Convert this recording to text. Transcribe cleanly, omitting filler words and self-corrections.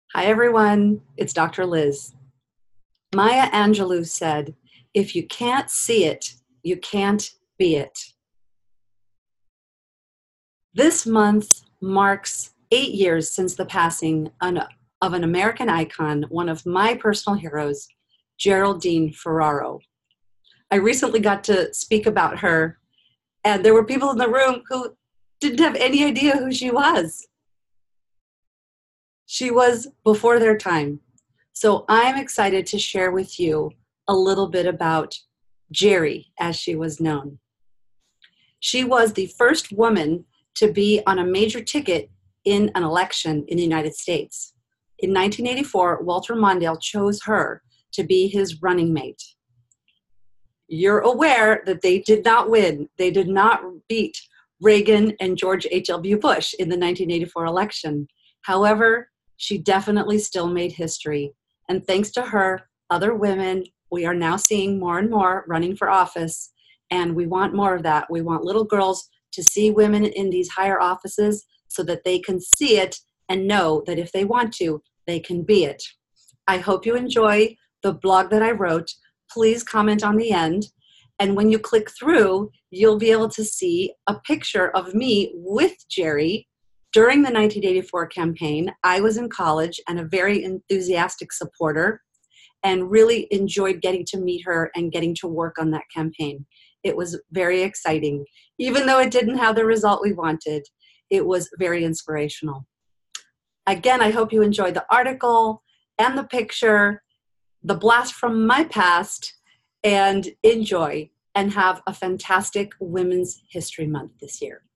Hi, everyone. It's Dr. Liz. Maya Angelou said, if you can't see it, you can't be it. This month marks 8 years since the passing of an American icon, one of my personal heroes, Geraldine Ferraro. I recently got to speak about her, and there were people in the room who didn't have any idea who she was. She was before their time. So I'm excited to share with you a little bit about Jerry, as she was known. She was the first woman to be on a major ticket in an election in the United States. In 1984, Walter Mondale chose her to be his running mate. You're aware that they did not win. They did not beat Reagan and George H.W. Bush in the 1984 election. However, she definitely still made history. And thanks to her, other women, we are now seeing more and more running for office. And we want more of that. We want little girls to see women in these higher offices so that they can see it and know that if they want to, they can be it. I hope you enjoy the blog that I wrote. Please comment on the end. And when you click through, you'll be able to see a picture of me with Jerry during the 1984 campaign. I was in college and a very enthusiastic supporter and really enjoyed getting to meet her and getting to work on that campaign. It was very exciting. Even though it didn't have the result we wanted, it was very inspirational. Again, I hope you enjoyed the article and the picture, the blast from my past, and enjoy and have a fantastic Women's History Month this year.